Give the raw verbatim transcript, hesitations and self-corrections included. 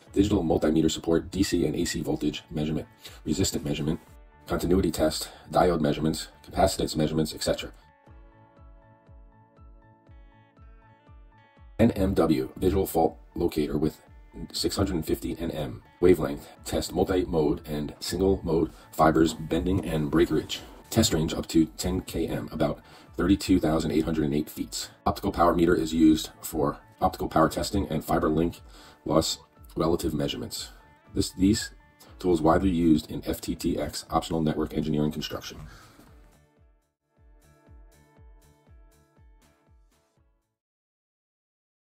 digital multimeter support, D C and A C voltage measurement, resistant measurement, continuity test, diode measurements, capacitance measurements, et cetera. N M W, visual fault locator with six hundred fifty N M wavelength, test multi-mode and single-mode fibers bending and breakage. Test range up to ten kilometers, about thirty-two thousand eight hundred eight feet. Optical power meter is used for optical power testing and fiber link loss relative measurements. This, these tools widely used in F T T X, optional network engineering construction.